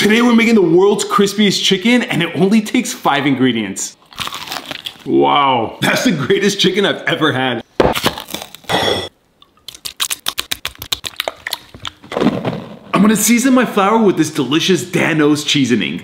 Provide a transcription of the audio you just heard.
Today we're making the world's crispiest chicken and it only takes 5 ingredients. Wow, that's the greatest chicken I've ever had. I'm gonna season my flour with this delicious Dan-O's seasoning.